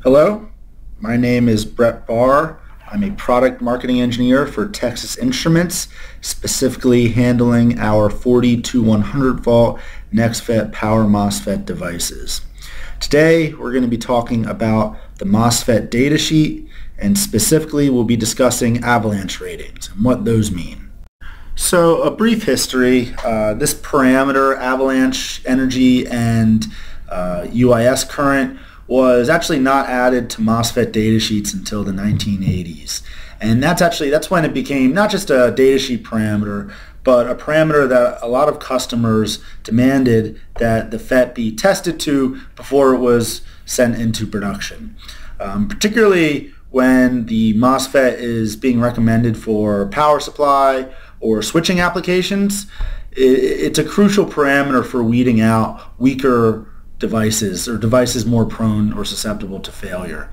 Hello, my name is Brett Barr. I'm a product marketing engineer for Texas Instruments, specifically handling our 40 to 100 volt NextFET power MOSFET devices. Today we're going to be talking about the MOSFET datasheet, and specifically we'll be discussing Avalanche ratings and what those mean. So a brief history, this parameter, Avalanche energy and UIS current, was actually not added to MOSFET datasheets until the 1980s. And that's when it became not just a datasheet parameter, but a parameter that a lot of customers demanded that the FET be tested to before it was sent into production. Particularly when the MOSFET is being recommended for power supply or switching applications, it's a crucial parameter for weeding out weaker devices or devices more prone or susceptible to failure.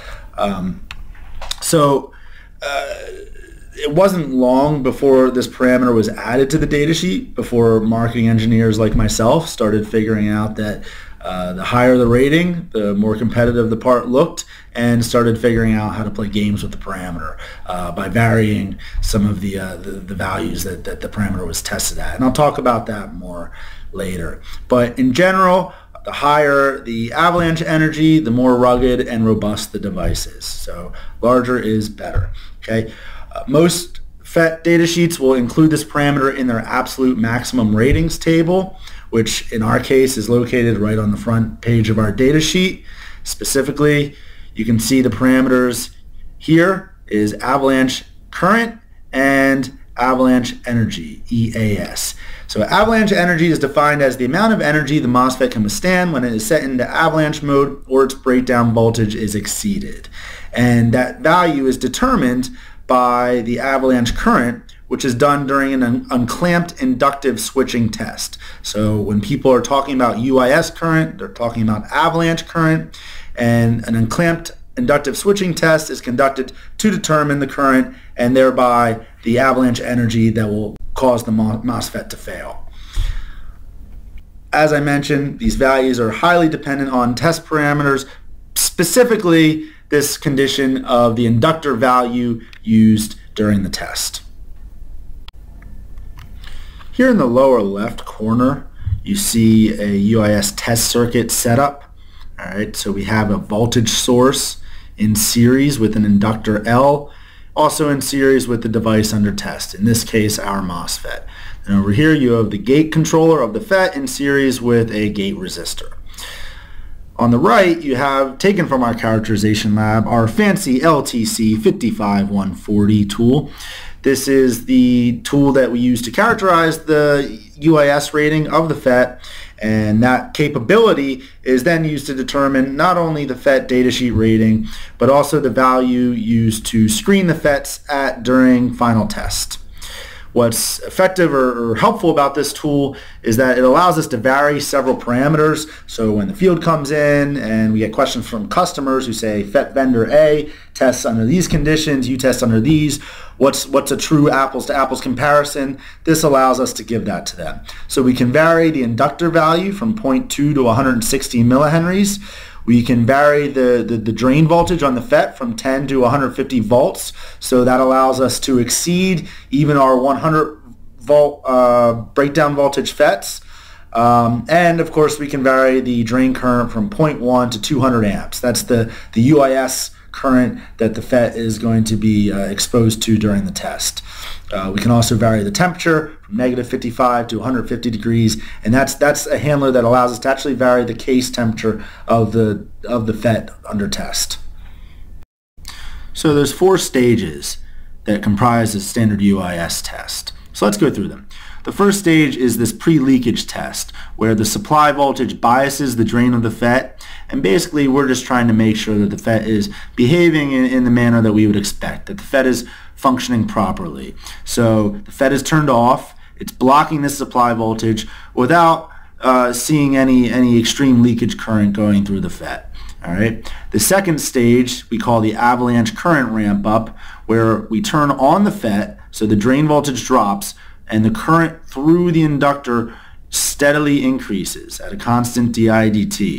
It wasn't long before this parameter was added to the datasheet, before marketing engineers like myself started figuring out that the higher the rating, the more competitive the part looked, and started figuring out how to play games with the parameter by varying some of the values that the parameter was tested at. And I'll talk about that more later. But in general, the higher the avalanche energy, the more rugged and robust the device is. So larger is better. Okay. Most FET datasheets will include this parameter in their absolute maximum ratings table, which in our case is located right on the front page of our datasheet. Specifically, you can see the parameters here is avalanche current and avalanche energy, EAS. So avalanche energy is defined as the amount of energy the MOSFET can withstand when it is set into avalanche mode or its breakdown voltage is exceeded. And that value is determined by the avalanche current, which is done during an unclamped inductive switching test. So when people are talking about UIS current, they're talking about avalanche current, and an unclamped inductive switching test is conducted to determine the current and thereby the avalanche energy that will cause the MOSFET to fail. As I mentioned, these values are highly dependent on test parameters, specifically this condition of the inductor value used during the test. Here in the lower left corner, you see a UIS test circuit setup. All right, so we have a voltage source in series with an inductor L, also in series with the device under test, in this case our MOSFET. And over here you have the gate controller of the FET in series with a gate resistor. On the right you have, taken from our characterization lab, our fancy LTC 55140 tool. This is the tool that we use to characterize the UIS rating of the FET, and that capability is then used to determine not only the FET datasheet rating, but also the value used to screen the FETs at during final test. What's effective or helpful about this tool is that it allows us to vary several parameters. So when the field comes in and we get questions from customers who say FET vendor A tests under these conditions, you test under these, what's a true apples to apples comparison, this allows us to give that to them. So we can vary the inductor value from 0.2 to 160 millihenries. We can vary the drain voltage on the FET from 10 to 150 volts, so that allows us to exceed even our 100 volt breakdown voltage FETs. And of course we can vary the drain current from 0.1 to 200 amps. That's the UIS current that the FET is going to be exposed to during the test. We can also vary the temperature from -55 to 150 degrees, and that's a handler that allows us to actually vary the case temperature of the FET under test. So there's 4 stages that comprise a standard UIS test. So let's go through them. The first stage is this pre-leakage test, where the supply voltage biases the drain of the FET, and basically we're just trying to make sure that the FET is behaving in the manner that we would expect, that the FET is functioning properly. So the FET is turned off, it's blocking this supply voltage without seeing any extreme leakage current going through the FET. All right. The second stage we call the avalanche current ramp up, where we turn on the FET so the drain voltage drops and the current through the inductor steadily increases at a constant dI dt.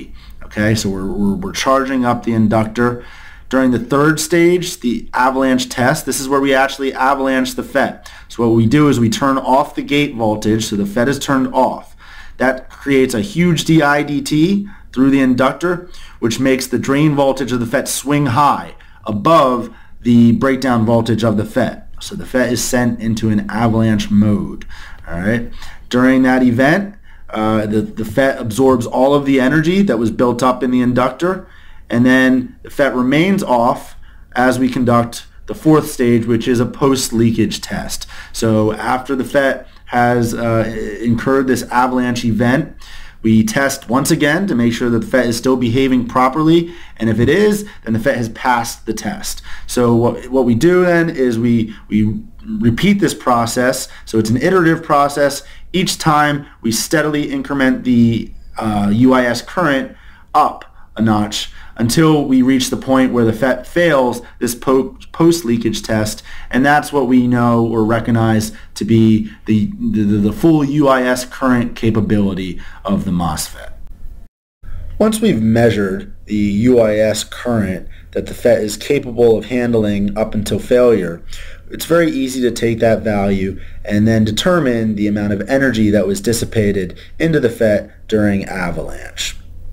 Okay, so we're charging up the inductor. During the third stage, the avalanche test, this is where we actually avalanche the FET. So what we do is we turn off the gate voltage, so the FET is turned off. That creates a huge DI/dt through the inductor, which makes the drain voltage of the FET swing high above the breakdown voltage of the FET. So the FET is sent into an avalanche mode. All right. During that event, the FET absorbs all of the energy that was built up in the inductor, and then the FET remains off as we conduct the fourth stage, which is a post-leakage test. So after the FET has incurred this avalanche event, we test once again to make sure that the FET is still behaving properly, and if it is, then the FET has passed the test. So what we do then is we repeat this process. So it's an iterative process. Each time we steadily increment the UIS current up a notch until we reach the point where the FET fails this post-leakage test, and that's what we know or recognize to be the full UIS current capability of the MOSFET. Once we've measured the UIS current that the FET is capable of handling up until failure, it's very easy to take that value and then determine the amount of energy that was dissipated into the FET during avalanche.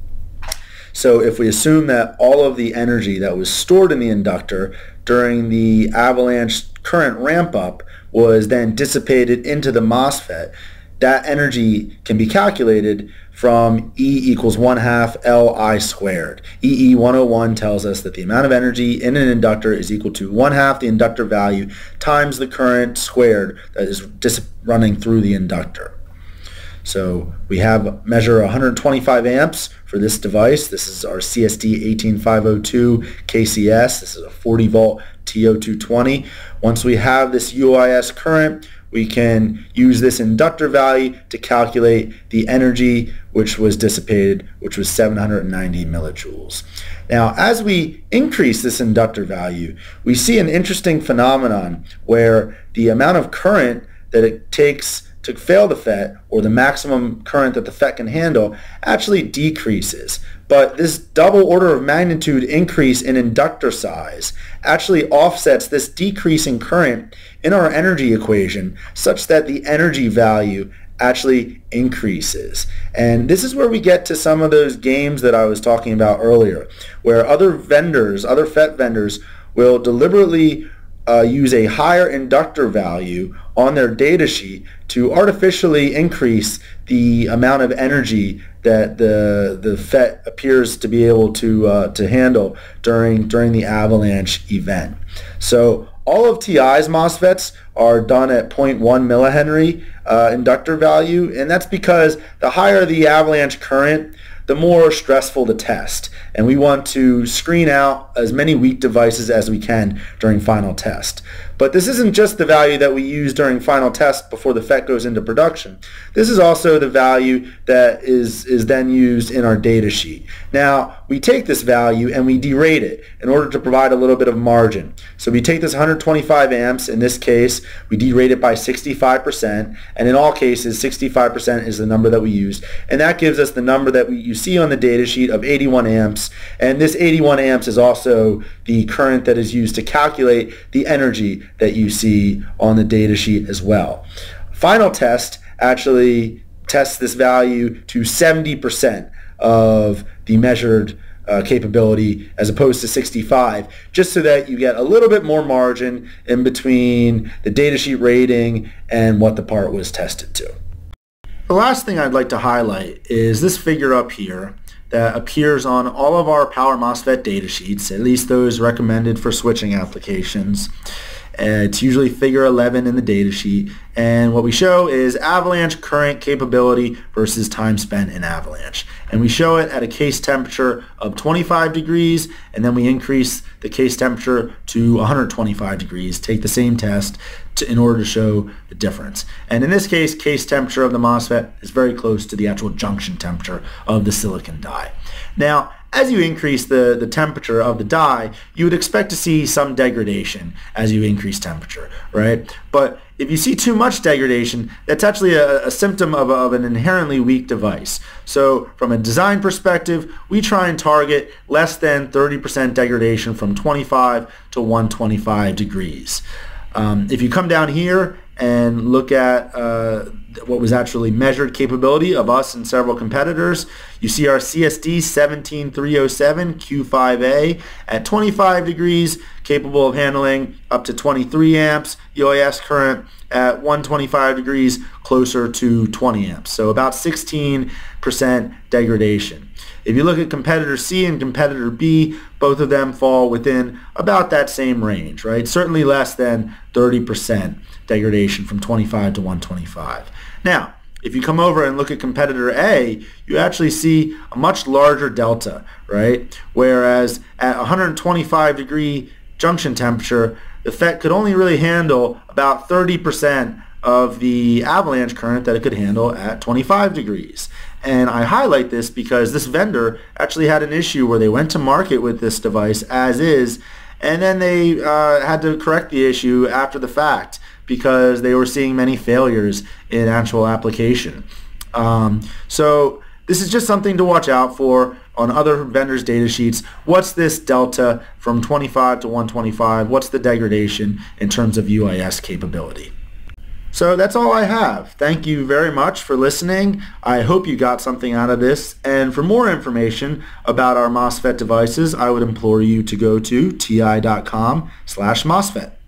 So if we assume that all of the energy that was stored in the inductor during the avalanche current ramp up was then dissipated into the MOSFET, that energy can be calculated from E equals 1/2 Li squared. EE 101 tells us that the amount of energy in an inductor is equal to 1/2 the inductor value times the current squared that is running through the inductor. So we have measure 125 amps for this device. This is our CSD 18502 KCS. This is a 40 volt TO220. Once we have this UIS current, we can use this inductor value to calculate the energy which was dissipated, which was 790 millijoules. Now, as we increase this inductor value, we see an interesting phenomenon where the amount of current that it takes to fail the FET, or the maximum current that the FET can handle, actually decreases. But this double order of magnitude increase in inductor size actually offsets this decreasing current in our energy equation, such that the energy value actually increases. And this is where we get to some of those games that I was talking about earlier, where other vendors, other FET vendors, will deliberately use a higher inductor value on their data sheet to artificially increase the amount of energy that the FET appears to be able to handle during the avalanche event. So all of TI's MOSFETs are done at 0.1 millihenry inductor value, and that's because the higher the avalanche current, the more stressful the test. And we want to screen out as many weak devices as we can during final test. But this isn't just the value that we use during final test before the FET goes into production. This is also the value that is then used in our data sheet. Now, we take this value and we derate it in order to provide a little bit of margin. So we take this 125 amps, in this case, we derate it by 65%, and in all cases, 65% is the number that we use. And that gives us the number that you see on the data sheet of 81 amps, and this 81 amps is also the current that is used to calculate the energy that you see on the data sheet as well. Final test actually tests this value to 70% of the measured capability as opposed to 65, just so that you get a little bit more margin in between the datasheet rating and what the part was tested to. The last thing I'd like to highlight is this figure up here that appears on all of our power MOSFET datasheets, at least those recommended for switching applications. It's usually figure 11 in the datasheet, and what we show is avalanche current capability versus time spent in avalanche. And we show it at a case temperature of 25 degrees, and then we increase the case temperature to 125 degrees, take the same test in order to show the difference. And in this case temperature of the MOSFET is very close to the actual junction temperature of the silicon die. Now, as you increase the temperature of the die, you would expect to see some degradation as you increase temperature, right? But if you see too much degradation, that's actually a symptom of an inherently weak device. So from a design perspective, we try and target less than 30% degradation from 25 to 125 degrees. If you come down here and look at what was actually measured capability of us and several competitors, you see our CSD 17307 Q5A at 25 degrees, capable of handling up to 23 amps UAS current, at 125 degrees closer to 20 amps, so about 16% degradation. If you look at competitor C and competitor B, both of them fall within about that same range, right? Certainly less than 30% degradation from 25 to 125. Now, if you come over and look at competitor A, you actually see a much larger delta, right? Whereas at 125 degree junction temperature, the FET could only really handle about 30% of the avalanche current that it could handle at 25 degrees. And I highlight this because this vendor actually had an issue where they went to market with this device as is, and then they had to correct the issue after the fact because they were seeing many failures in actual application. So this is just something to watch out for on other vendors' data sheets. What's this delta from 25 to 125? What's the degradation in terms of UAS capability? So that's all I have. Thank you very much for listening. I hope you got something out of this. And for more information about our MOSFET devices, I would implore you to go to ti.com/MOSFET.